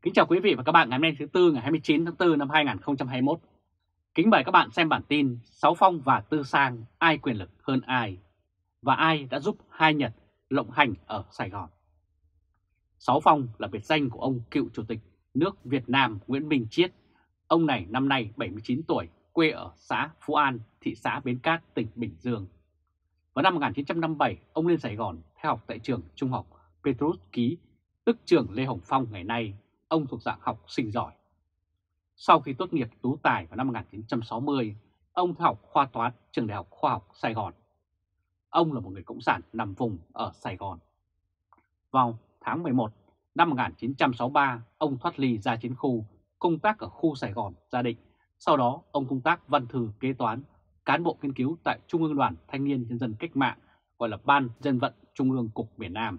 Kính chào quý vị và các bạn ngày hôm nay thứ Tư ngày 29 tháng 4 năm 2021. Kính mời các bạn xem bản tin Sáu Phong và Tư Sang ai quyền lực hơn ai và ai đã giúp hai Nhật lộng hành ở Sài Gòn. Sáu Phong là biệt danh của ông cựu chủ tịch nước Việt Nam Nguyễn Minh Chiết. Ông này năm nay 79 tuổi, quê ở xã Phú An, thị xã Bến Cát, tỉnh Bình Dương. Vào năm 1957, ông lên Sài Gòn theo học tại trường trung học Petrus Ký, tức trường Lê Hồng Phong ngày nay. Ông thuộc dạng học sinh giỏi. Sau khi tốt nghiệp tú tài vào năm 1960, ông theo học khoa toán trường Đại học Khoa học Sài Gòn. Ông là một người cộng sản nằm vùng ở Sài Gòn. Vào tháng 11 năm 1963, ông thoát ly ra chiến khu, công tác ở khu Sài Gòn Gia Định. Sau đó, ông công tác văn thư kế toán, cán bộ nghiên cứu tại Trung ương Đoàn Thanh niên Nhân dân Cách mạng, gọi là Ban Dân vận Trung ương Cục miền Nam.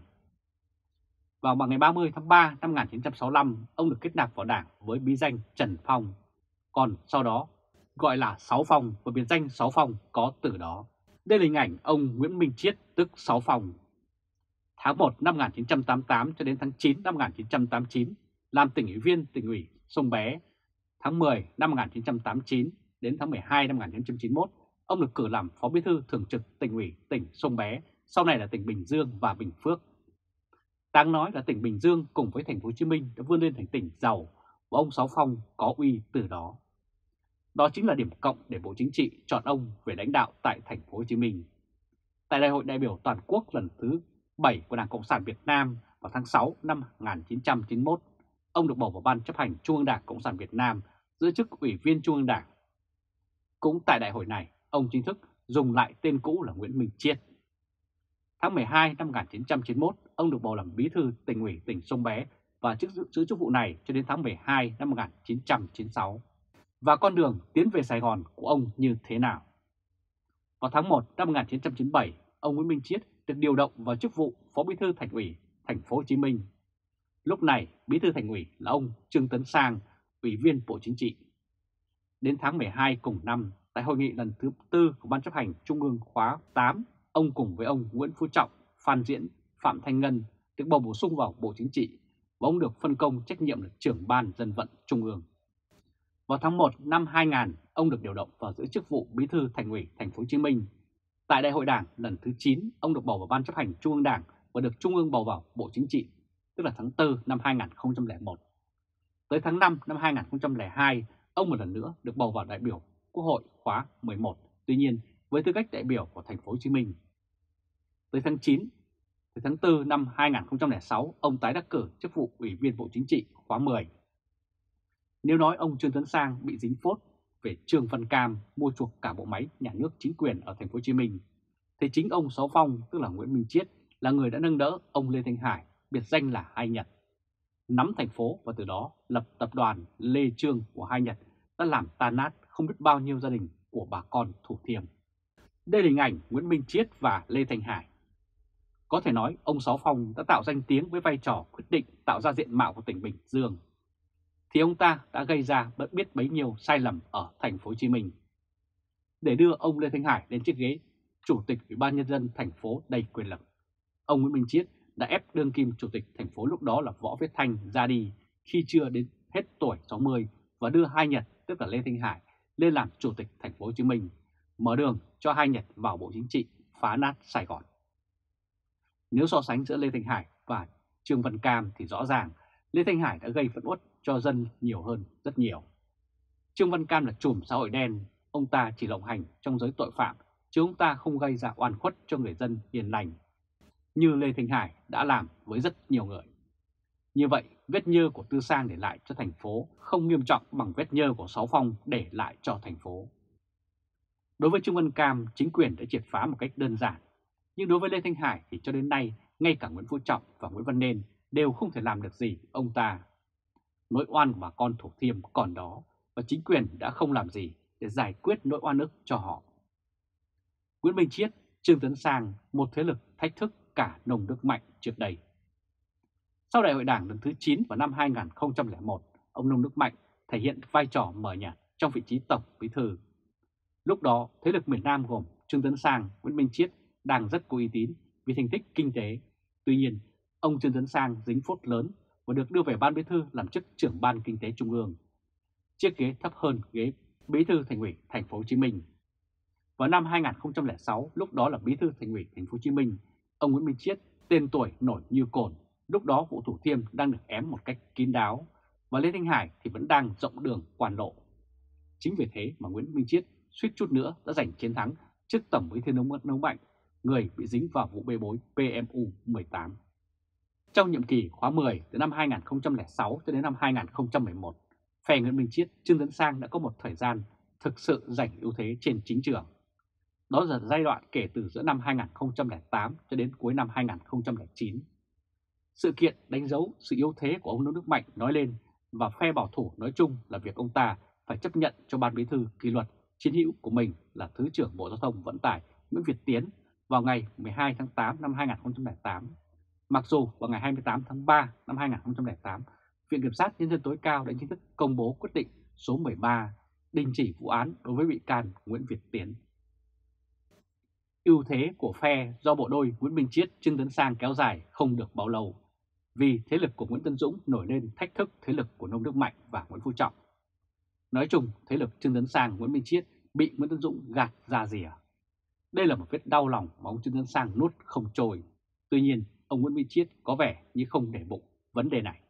Vào ngày 30 tháng 3 năm 1965, ông được kết nạp vào Đảng với bí danh Trần Phong, còn sau đó gọi là Sáu Phong và biệt danh Sáu Phong có từ đó. Đây là hình ảnh ông Nguyễn Minh Chiết tức Sáu Phong. Tháng 1 năm 1988 cho đến tháng 9 năm 1989 làm tỉnh ủy viên tỉnh ủy Sông Bé. Tháng 10 năm 1989 đến tháng 12 năm 1991, ông được cử làm Phó Bí thư Thường trực tỉnh ủy tỉnh Sông Bé, sau này là tỉnh Bình Dương và Bình Phước. Đáng nói là tỉnh Bình Dương cùng với thành phố Hồ Chí Minh đã vươn lên thành tỉnh giàu và ông Sáu Phong có uy từ đó. Đó chính là điểm cộng để Bộ Chính trị chọn ông về lãnh đạo tại thành phố Hồ Chí Minh. Tại Đại hội đại biểu toàn quốc lần thứ 7 của Đảng Cộng sản Việt Nam vào tháng 6 năm 1991, ông được bầu vào Ban chấp hành Trung ương Đảng Cộng sản Việt Nam giữ chức Ủy viên Trung ương Đảng. Cũng tại đại hội này, ông chính thức dùng lại tên cũ là Nguyễn Minh Chiết. Tháng 12 năm 1991, ông được bầu làm bí thư tỉnh ủy tỉnh Sông Bé và giữ chức vụ này cho đến tháng 12 năm 1996. Và con đường tiến về Sài Gòn của ông như thế nào? Vào tháng 1 năm 1997, ông Nguyễn Minh Chiết được điều động vào chức vụ Phó Bí thư Thành ủy Thành phố Hồ Chí Minh. Lúc này, Bí thư Thành ủy là ông Trương Tấn Sang, Ủy viên Bộ Chính trị. Đến tháng 12 cùng năm, tại hội nghị lần thứ 4 của Ban chấp hành Trung ương khóa 8, ông cùng với ông Nguyễn Phú Trọng, Phan Diễn, Phạm Thanh Ngân được bầu bổ sung vào Bộ Chính trị và ông được phân công trách nhiệm là trưởng Ban Dân vận Trung ương. Vào tháng 1 năm 2000, ông được điều động vào giữ chức vụ Bí thư Thành ủy Thành phố Hồ Chí Minh. Tại Đại hội Đảng lần thứ 9, ông được bầu vào Ban chấp hành Trung ương Đảng và được Trung ương bầu vào Bộ Chính trị, tức là tháng 4 năm 2001. Tới tháng 5 năm 2002, ông một lần nữa được bầu vào đại biểu Quốc hội khóa 11, tuy nhiên với tư cách đại biểu của Thành phố Hồ Chí Minh. Tới tháng 9, từ tháng 4 năm 2006, ông tái đắc cử chức vụ Ủy viên Bộ Chính trị khóa 10. Nếu nói ông Trương Tấn Sang bị dính phốt về Trương Văn Cam mua chuộc cả bộ máy nhà nước chính quyền ở Thành phố Hồ Chí Minh, thì chính ông Sáu Phong tức là Nguyễn Minh Chiết là người đã nâng đỡ ông Lê Thanh Hải, biệt danh là Hai Nhật, nắm thành phố và từ đó lập tập đoàn Lê Trương của Hai Nhật đã làm tan nát không biết bao nhiêu gia đình của bà con Thủ Thiêm. Đây là hình ảnh Nguyễn Minh Chiết và Lê Thanh Hải. Có thể nói ông Sáu Phong đã tạo danh tiếng với vai trò quyết định tạo ra diện mạo của tỉnh Bình Dương. Thì ông ta đã gây ra biết bấy nhiêu sai lầm ở Thành phố Hồ Chí Minh. Để đưa ông Lê Thanh Hải lên chiếc ghế Chủ tịch Ủy ban Nhân dân thành phố đầy quyền lực, ông Nguyễn Minh Chiết đã ép đương kim Chủ tịch thành phố lúc đó là Võ Viết Thanh ra đi khi chưa đến hết tuổi 60 và đưa Hai Nhật tức là Lê Thanh Hải lên làm Chủ tịch Thành phố Hồ Chí Minh, mở đường cho Hai Nhật vào Bộ Chính trị phá nát Sài Gòn. Nếu so sánh giữa Lê Thanh Hải và Trương Văn Cam thì rõ ràng Lê Thanh Hải đã gây phẫn uất cho dân nhiều hơn rất nhiều. Trương Văn Cam là trùm xã hội đen, ông ta chỉ lộng hành trong giới tội phạm chứ ông ta không gây ra oan khuất cho người dân hiền lành như Lê Thanh Hải đã làm với rất nhiều người. Như vậy, vết nhơ của Tư Sang để lại cho thành phố không nghiêm trọng bằng vết nhơ của Sáu Phong để lại cho thành phố. Đối với Trương Văn Cam, chính quyền đã triệt phá một cách đơn giản. Nhưng đối với Lê Thanh Hải thì cho đến nay, ngay cả Nguyễn Phú Trọng và Nguyễn Văn Nên đều không thể làm được gì ông ta. Nỗi oan của bà con Thủ Thiêm còn đó và chính quyền đã không làm gì để giải quyết nỗi oan ức cho họ. Nguyễn Minh Chiết, Trương Tấn Sang, một thế lực thách thức cả nồng nước mạnh trước đây. Sau Đại hội Đảng lần thứ 9 vào năm 2001, ông Nông Đức Mạnh thể hiện vai trò mờ nhạt trong vị trí Tổng Bí thư. Lúc đó, thế lực miền Nam gồm Trương Tấn Sang, Nguyễn Minh Chiết đang rất có uy tín vì thành tích kinh tế. Tuy nhiên, ông Trương Tấn Sang dính phốt lớn và được đưa về Ban Bí thư làm chức trưởng Ban Kinh tế Trung ương. Chiếc ghế thấp hơn ghế Bí thư Thành ủy Thành phố Hồ Chí Minh. Vào năm 2006, lúc đó là Bí thư Thành ủy Thành phố Hồ Chí Minh, ông Nguyễn Minh Chiết, tên tuổi nổi như cồn, lúc đó vụ Thủ Thiêm đang được ém một cách kín đáo và Lê Thanh Hải thì vẫn đang rộng đường quan lộ. Chính vì thế mà Nguyễn Minh Chiết suýt chút nữa đã giành chiến thắng trước Tổng Bí thư Nông Mạnh, người bị dính vào vụ bê bối PMU 18. Trong nhiệm kỳ khóa 10 từ năm 2006 cho đến năm 2011, phe Nguyễn Minh Chiết, Trương Tấn Sang đã có một thời gian thực sự giành ưu thế trên chính trường. Đó là giai đoạn kể từ giữa năm 2008 cho đến cuối năm 2009. Sự kiện đánh dấu sự yếu thế của ông Nông Đức Mạnh nói lên và phe bảo thủ nói chung là việc ông ta phải chấp nhận cho Ban Bí thư kỷ luật chiến hữu của mình là Thứ trưởng Bộ Giao thông Vận tải Nguyễn Việt Tiến vào ngày 12 tháng 8 năm 2008. Mặc dù vào ngày 28 tháng 3 năm 2008, Viện Kiểm sát Nhân dân tối cao đã chính thức công bố quyết định số 13 đình chỉ vụ án đối với bị can Nguyễn Việt Tiến. Ưu thế của phe do bộ đôi Nguyễn Minh Chiết, Trương Tấn Sang kéo dài không được bao lâu, vì thế lực của Nguyễn Tấn Dũng nổi lên thách thức thế lực của Nông Đức Mạnh và Nguyễn Phú Trọng. Nói chung, thế lực Trương Tấn Sang, Nguyễn Minh Chiết bị Nguyễn Tấn Dũng gạt ra rìa. Đây là một vết đau lòng mà ông Trương Tấn Sang nuốt không trôi. Tuy nhiên, ông Nguyễn Minh Chiết có vẻ như không để bụng vấn đề này.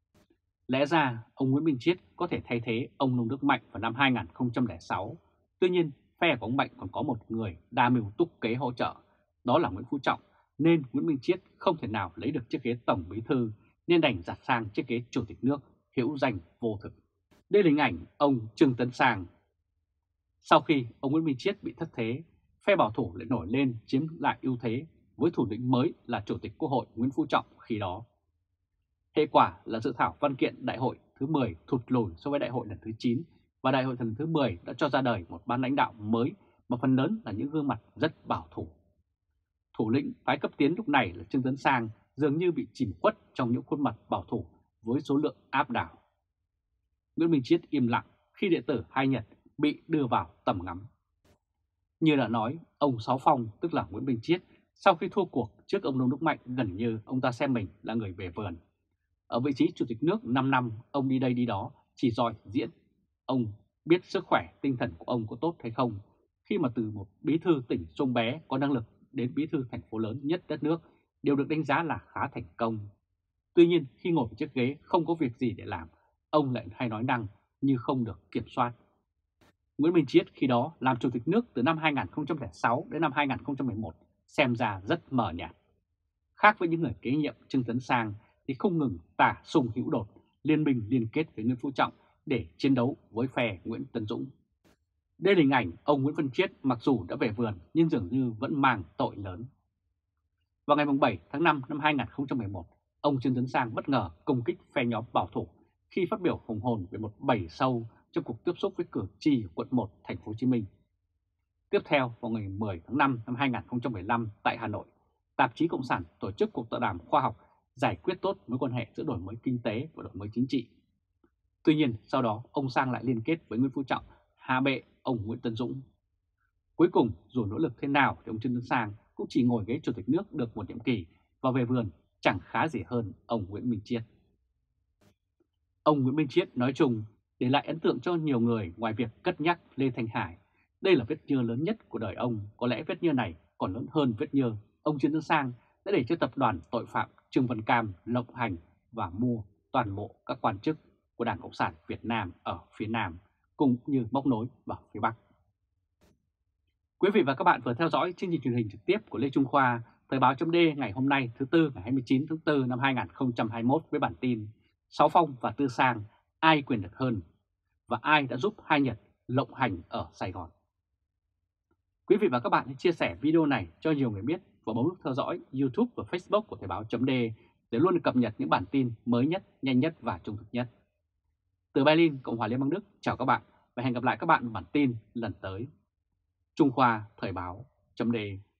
Lẽ ra, ông Nguyễn Minh Chiết có thể thay thế ông Nông Đức Mạnh vào năm 2006. Tuy nhiên, phe của ông Mạnh còn có một người đa mưu túc kế hỗ trợ, đó là Nguyễn Phú Trọng, nên Nguyễn Minh Chiết không thể nào lấy được chiếc ghế Tổng Bí thư nên đành giặt sang chiếc ghế Chủ tịch nước hữu danh vô thực. Đây là hình ảnh ông Trương Tấn Sang. Sau khi ông Nguyễn Minh Chiết bị thất thế, phe bảo thủ lại nổi lên chiếm lại ưu thế với thủ lĩnh mới là Chủ tịch Quốc hội Nguyễn Phú Trọng khi đó. Hệ quả là dự thảo văn kiện đại hội thứ 10 thụt lùi so với đại hội lần thứ 9 và đại hội lần thứ 10 đã cho ra đời một ban lãnh đạo mới mà phần lớn là những gương mặt rất bảo thủ. Thủ lĩnh phái cấp tiến lúc này là Trương Tấn Sang dường như bị chìm khuất trong những khuôn mặt bảo thủ với số lượng áp đảo. Nguyễn Minh Chiết im lặng khi đệ tử Hai Nhật bị đưa vào tầm ngắm. Như đã nói, ông Sáu Phong tức là Nguyễn Minh Chiết sau khi thua cuộc trước ông Nông Đức Mạnh gần như ông ta xem mình là người về vườn. Ở vị trí Chủ tịch nước 5 năm, ông đi đây đi đó, chỉ giỏi diễn. Ông biết sức khỏe tinh thần của ông có tốt hay không khi mà từ một bí thư tỉnh Sông Bé có năng lực đến bí thư thành phố lớn nhất đất nước đều được đánh giá là khá thành công. Tuy nhiên khi ngồi vào chiếc ghế không có việc gì để làm, ông lại hay nói năng như không được kiểm soát. Nguyễn Minh Chiết khi đó làm Chủ tịch nước từ năm 2006 đến năm 2011 xem ra rất mờ nhạt. Khác với những người kế nhiệm Trương Tấn Sang thì không ngừng tả sung hữu đột, liên minh liên kết với Nguyễn Phú Trọng để chiến đấu với phe Nguyễn Tấn Dũng. Đây là hình ảnh ông Nguyễn Văn Chiết mặc dù đã về vườn nhưng dường như vẫn mang tội lớn. Vào ngày 7 tháng 5 năm 2011, ông Trương Tấn Sang bất ngờ công kích phe nhóm bảo thủ khi phát biểu hùng hồn về một bầy sâu trong cuộc tiếp xúc với cử tri quận 1 thành phố Hồ Chí Minh. Tiếp theo, vào ngày 10 tháng 5 năm 2015 tại Hà Nội, tạp chí Cộng sản tổ chức cuộc tọa đàm khoa học giải quyết tốt mối quan hệ giữa đổi mới kinh tế và đổi mới chính trị. Tuy nhiên, sau đó ông Sang lại liên kết với Nguyễn Phú Trọng, hạ bệ ông Nguyễn Tấn Dũng. Cuối cùng, dù nỗ lực thế nào thì ông Trương Tấn Sang cũng chỉ ngồi ghế Chủ tịch nước được một nhiệm kỳ và về vườn chẳng khá gì hơn ông Nguyễn Minh Chiết. Ông Nguyễn Minh Chiết nói chung để lại ấn tượng cho nhiều người ngoài việc cất nhắc Lê Thanh Hải. Đây là vết nhơ lớn nhất của đời ông, có lẽ vết nhơ này còn lớn hơn vết nhơ ông Trương Tấn Sang đã để cho tập đoàn tội phạm Trương Văn Cam lộng hành và mua toàn bộ các quan chức của Đảng Cộng sản Việt Nam ở phía Nam, cũng như móc nối vào phía Bắc. Quý vị và các bạn vừa theo dõi chương trình truyền hình trực tiếp của Lê Trung Khoa, Thời báo chấm D ngày hôm nay thứ Tư ngày 29 tháng 4 năm 2021 với bản tin Sáu Phong và Tư Sang ai quyền lực hơn và ai đã giúp Hai Nhật lộng hành ở Sài Gòn. Quý vị và các bạn hãy chia sẻ video này cho nhiều người biết và bấm nút theo dõi YouTube và Facebook của Thời báo chấm D để luôn được cập nhật những bản tin mới nhất, nhanh nhất và trung thực nhất. Từ Berlin, Cộng hòa Liên bang Đức, chào các bạn và hẹn gặp lại các bạn ở bản tin lần tới. Trung Khoa Thời báo chấm D